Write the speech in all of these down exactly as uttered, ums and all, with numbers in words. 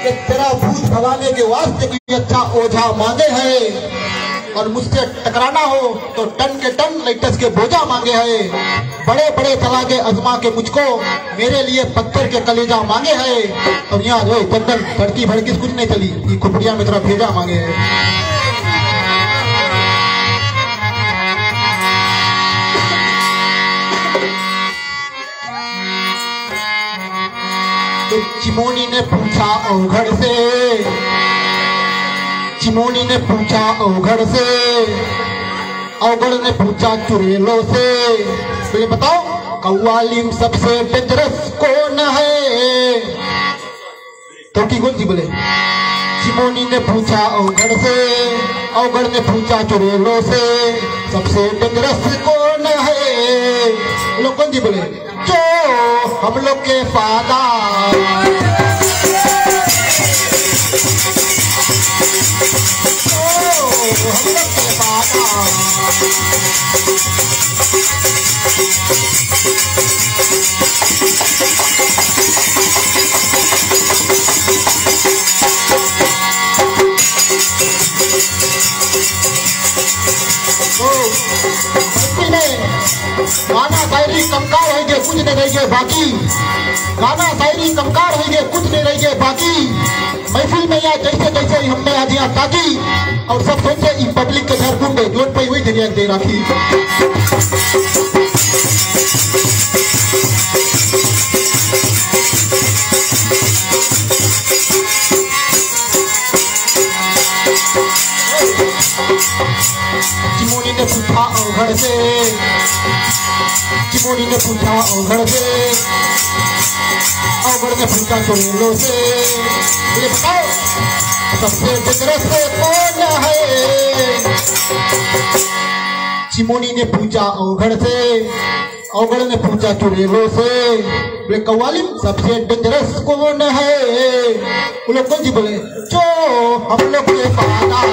कि तेरा भूत भगाने के वास्ते कोई अच्छा ओझा मांगे है, और मुझसे टकराना हो तो टन के टन लाइटस के बोझा मांगे है। बड़े बड़े चला के अजमा के मुझको मेरे लिए पत्थर के कलेजा मांगे है। और यहाँ जो चंदन धड़की भड़की कुछ नहीं चली, ये खुपड़िया में तरफ भेजा मांगे है। तो चिमोनी ने पूछा औघड़ से, चिमोनी ने पूछा औघड़ से, औघड़ ने पूछा चुड़ैलों से, बोले बताओ कव्वाली सबसे डेंजरस कौन है? तो की कौन सी? बोले चिमोनी ने पूछा औघड़ से, औघड़ ने पूछा चुड़ैलों से, सबसे डेंजरस कौन है? लोग कौन सी? बोले जो हम लोग के फादर, हम लोग के फादर। गाना शायरी कमकार है जे कुछ नहीं रहिए बाकी, गाना शायरी कमकार है जे कुछ नहीं रहिए बाकी। महफिल में या जैसे जैसे हमने आज यहाँ ताकी, और सब सोचे ई पब्लिक के घर ढूंढे जोन पे वही जगह दे रखी। चिमोनी ने पूछा औघड़ से, चिमोनी ने पूछा औघड़ से, औघड़ ने पूछा चुड़ैलों से, ये बताओ सबसे डेंजरस कौन है? चिमोनी ने पूछा औघड़ से, औघड़ ने पूछा चुड़ैलों से, बोले कव्वाली सबसे डेंजरस कौन है? वो लोग कौन सी? बोले जो हम लोग के फादर,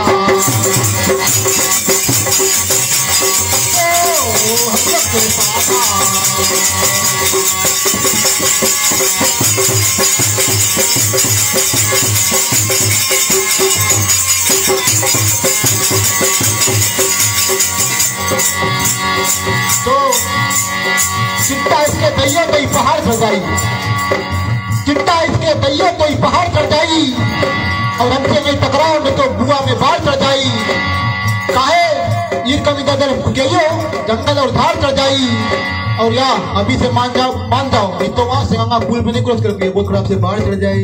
हम लोग के फादर। तो चिट्टा इसके दैया कोई पहाड़ चढ़ जाई, चिट्टा इसके दैया कोई पहाड़ चढ़ जाई, और हमसे में टकराव में तो बुआ में बाढ़ चढ़ जाई। काहे ये कभी गदर भुकेयो जंगल और धार चढ़ जाई। और या अभी से मान जाओ मान जाओ, नहीं तो वहां से गंगा पुल पे नहीं क्रॉस करके बहुत खराब से बाढ़ चढ़ जाए।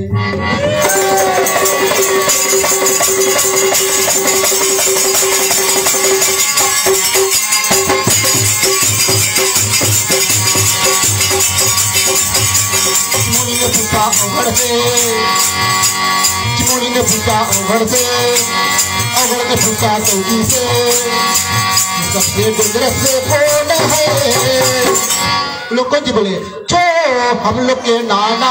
चिमोनी ने पूछा औघड़ से, चिमोनी ने पूछा औघड़ से, औघड़ ने पूछा चौकी से, सबसे डेंजरस कौन है? लोग कौन सी? बोले जो हम लोग के नाना,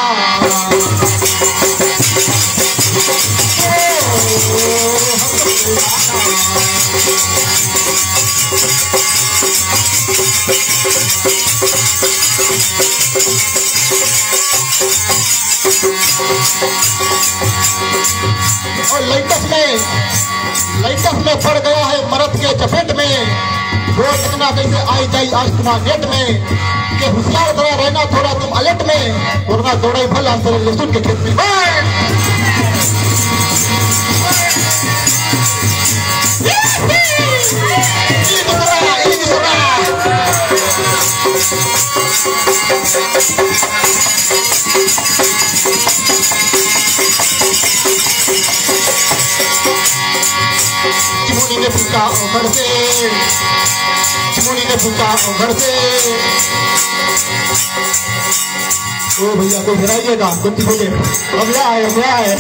और लाइटस में लाइटस में पड़ गया है मरद के चपेट में। वो इतना कैसे आई जाई आज तुम्हारे नेट में, कि होशियार तरह रहना थोड़ा तुम अलर्ट में, वरना दौड़ाई फल आंसर लहसुन के खेत में। चिमोनी ने पूछा औघड़ से, चिमोनी ने पूछा औघड़ से, ओ भैया कोई गिराइएगा कुछ बोले, अब आए अब आए।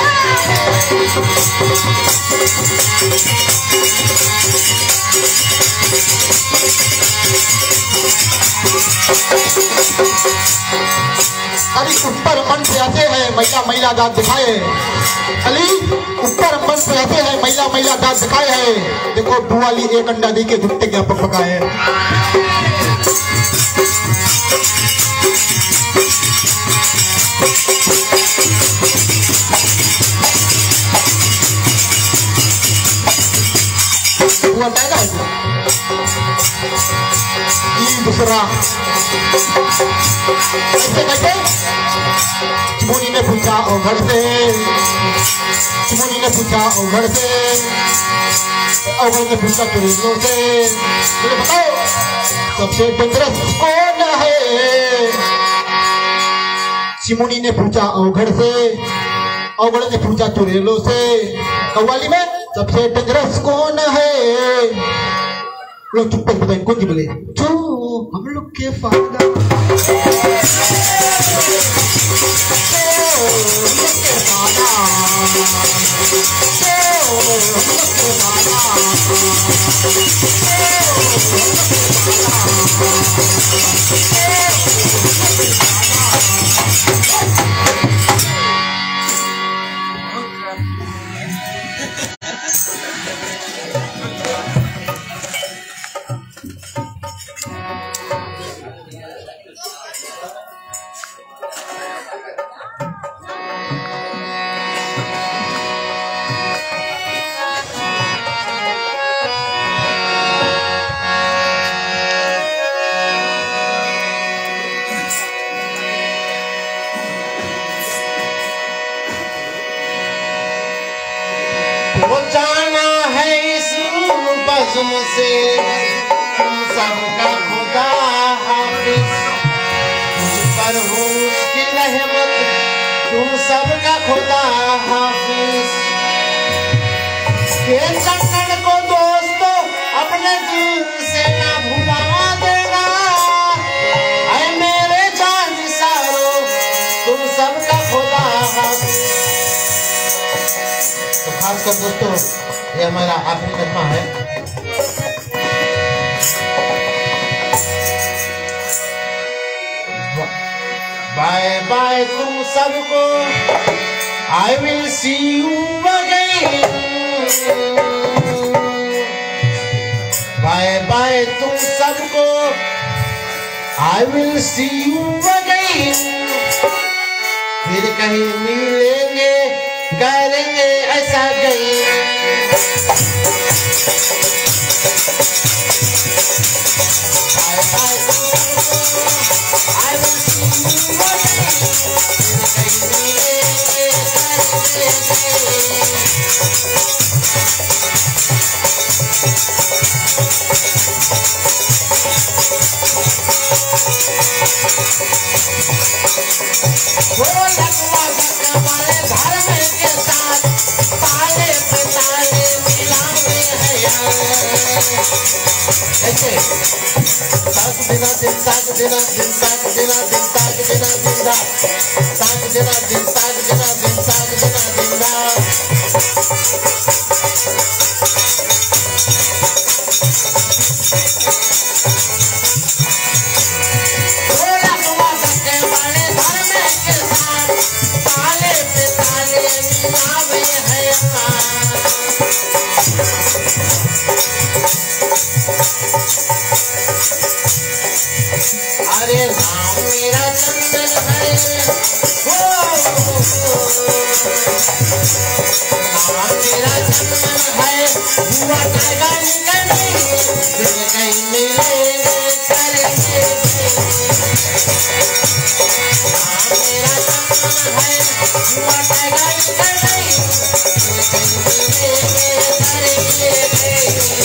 अरे ऊपर मन से आते हैं महिला महिला दांत दिखाए, अली ऊपर मन से आते हैं महिला महिला दांत दिखाए है। देखो बुआली एक अंडा दी के घुट्टे क्या पकाए। बताएगा ये दूसरा कैसे कैसे चिमोनी ने पूछा ओघड़ से चिमोनी ने पूछा ओघड़ से ओघड़ ने पूछा तुरेलो से मुझे बताओ सबसे डेंजरस कौन है। चिमोनी ने पूछा ओघड़ से ओघड़ ने पूछा तुरेलो से कव्वाली में सबसे डेंजरस कौन है। लोग चुप कर बताएं कौन जी बोले जो हम लोग के फायदा जाना है इस बज़्म से तुम सबका खुदा हाफिज मुझ पर हो उसकी रहमत तुम सबका खुदा हाफिज के चक्कर को दोस्तों अपने दिल से ना भुला देना ऐ मेरे जानिसारो तुम सबका खुदा हाफिज। तो खासकर दोस्तों ये हमारा आखिरी कदमा है। बाय बाय तुम सबको I will see you again bye bye तुम सबको I will see you again फिर कहीं मिलेंगे करेंगे ऐसा गई दिना दिन ताक दिना दिन ताक दिना दिन ताक दिना दिन दा ताक दिना दिन ताक दिना दिन ताक दिना दिन दा थोड़ा हुआ धक्के वाले घर में के साथ ताले पे ताले मिलावे है अरे नाम मेरा चंदन है हो नाम मेरा चंदन है हुआ टाइगा निकल फिर कहीं मिले करेंगे नाम मेरा चंदन है हुआ टाइगा निकल फिर कहीं मिले करेंगे।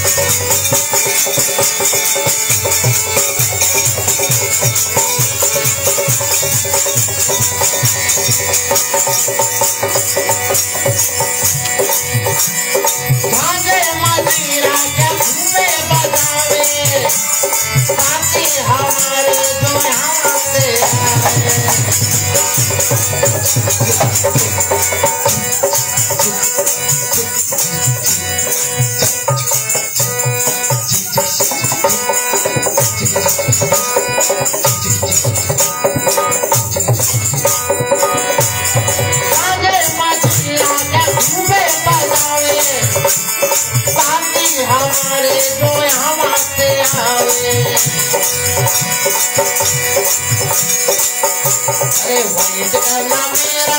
भांजे मदीरा के घूमे बजावे साथी हमारे जो यहाँ से हमारे जो यहाँ से आवे अरे वही करना मेरा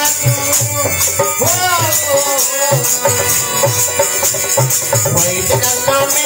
तू वही करना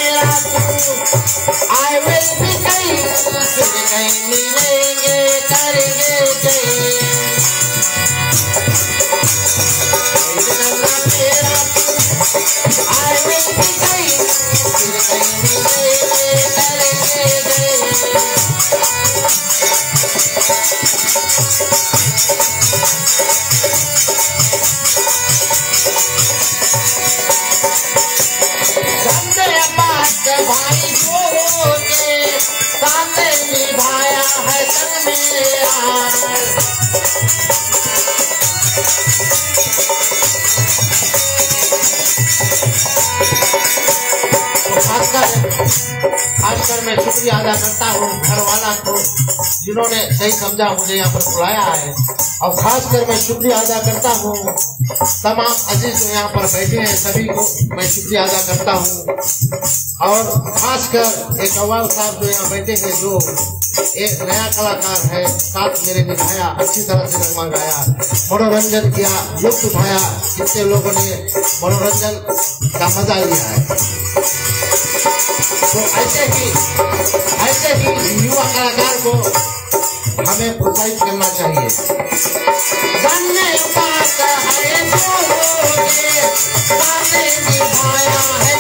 खासकर मैं शुक्रिया अदा करता हूँ घर वाला को जिन्होंने सही समझा मुझे यहाँ पर बुलाया है। और खासकर मैं शुक्रिया अदा करता हूँ तमाम अजीज जो यहाँ पर बैठे हैं सभी को मैं शुक्रिया अदा करता हूँ। और खासकर एक कव्वाल साहब जो यहाँ बैठे हैं जो एक नया कलाकार है साथ मेरे निभाया अच्छी तरह से नगमा गाया मनोरंजन किया लुत्फ उठाया कितने लोगों ने मनोरंजन का मजा लिया है। तो ऐसे ही ऐसे ही युवा कलाकार को हमें प्रोत्साहित करना चाहिए। धन्य बात है निभाया है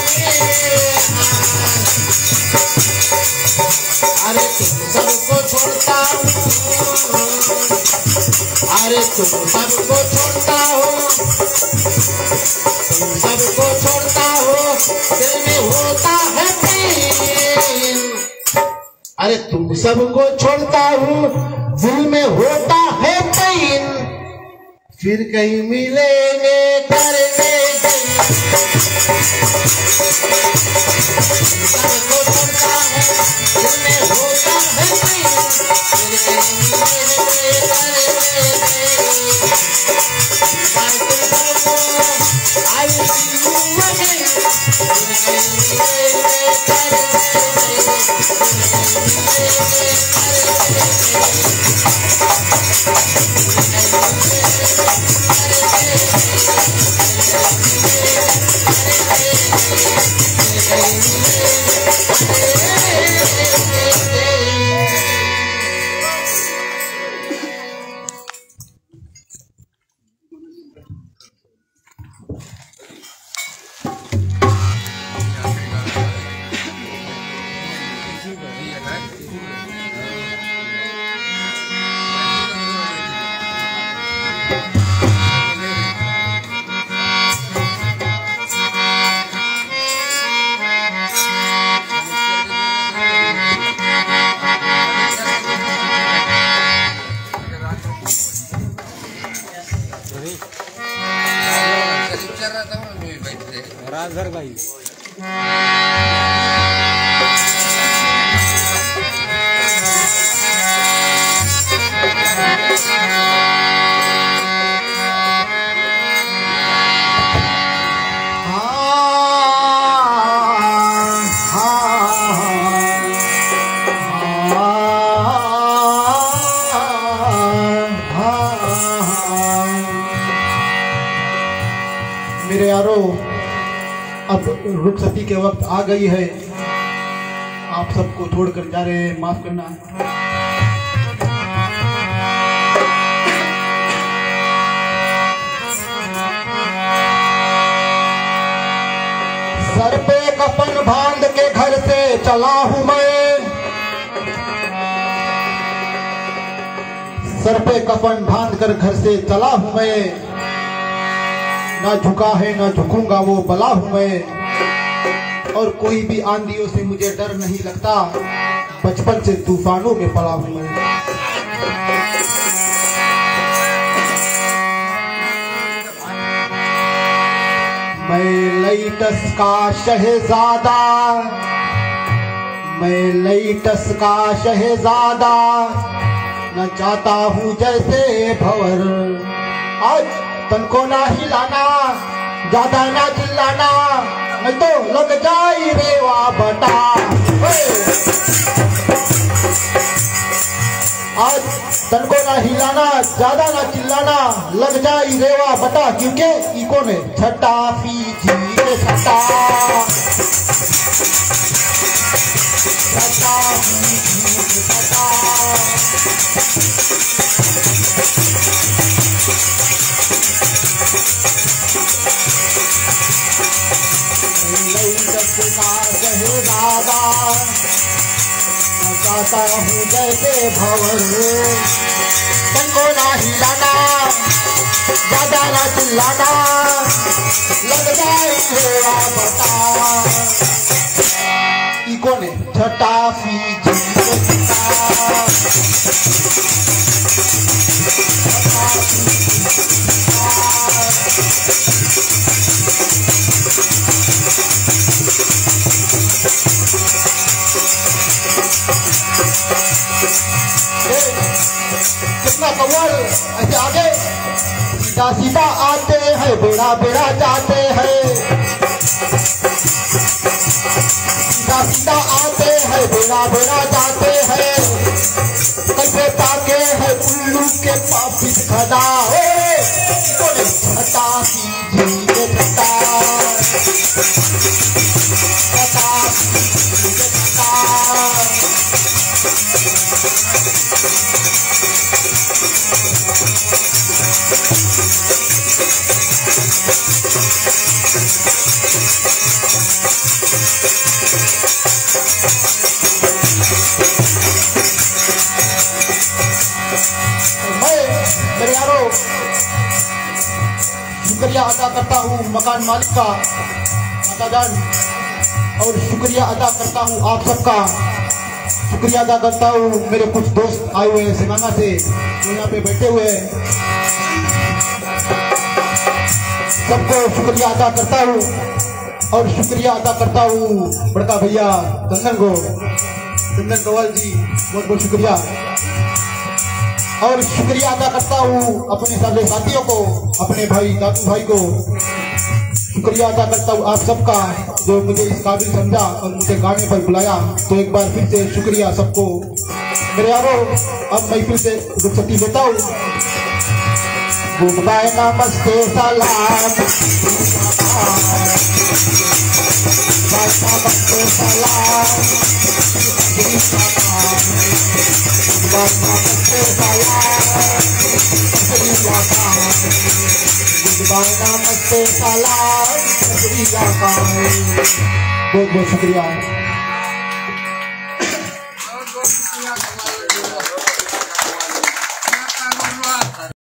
अरे तुम सबको छोड़ता हूँ अरे तुम सबको छोड़ता हो तुम सबको छोड़ता हो दिल में होता है प्रेम अरे तुम सबको छोड़ता हूँ दिल में होता है पैन फिर कहीं मिलेंगे करने सबको छोड़ता है दिल में होता है पैन फिर कहीं मिलेंगे करने I will see you again. Rajdhar भाई मेरे यारो अब रुखसती के वक्त आ गई है आप सबको छोड़कर जा रहे हैं माफ करना। सर पे कफन बांध के घर से चला हूं मैं सर पे कफन बांध कर घर से चला हूं मैं ना झुका है ना झुकूंगा वो बला हूं मैं और कोई भी आंधियों से मुझे डर नहीं लगता बचपन से तूफानों में पला हूं मैं। मैं लईटस का शहजादा मैं लईटस का शहजादा न चाहता हूँ जैसे भंवर आज तन को ना हिलाना ज्यादा ना चिल्लाना नहीं तो लग जाई रेवा बटा। आज तन को ना हिलाना ज्यादा ना चिल्लाना लग जाई रेवा बटा क्योंकि इको ने छटा पीछी छटा छटा पीछी छटा चाहता हूँ जैसे भंवर तन को ना हिलाना ज्यादा ना चिल्लाना लग जाए मेरा बता इको ने छटा फीजी कव्वल ऐसे आगे सीधा सीधा आते हैं, बेड़ा बेड़ा जाते हैं, सीधा सीधा आते हैं, बेड़ा बेड़ा जाते हैं, कैसे ताके है उल्लू के पापी खड़ा है, छटा कीजिए छटा, छटा कीजिए छटा। मेरे यारों, शुक्रिया अदा करता हूँ मकान मालिक का माता जान, और शुक्रिया अदा करता हूँ आप सबका, शुक्रिया अदा करता हूँ मेरे कुछ दोस्त आए हुए हैं सिंगाना से, जो यहाँ पे बैठे हुए हैं, सबको शुक्रिया अदा करता हूँ, और शुक्रिया अदा करता हूँ बड़का भैया चंदन को, चंदन कव्वल जी, बहुत बहुत शुक्रिया। और शुक्रिया अदा करता हूँ अपने सारे साथियों को, अपने भाई दादू भाई को, शुक्रिया अदा करता हूँ आप सबका जो मुझे इस काबिल समझा और मुझे गाने पर बुलाया। तो एक बार फिर से शुक्रिया सबको। मेरे यारों, अब मैं फिर से रुखसती देता हूँ। गुड बाय, नमस्ते, सलाम, नमस्ते सलाम, नमस्ते सलाम, नमस्ते सलाम, बहुत बहुत शुक्रिया।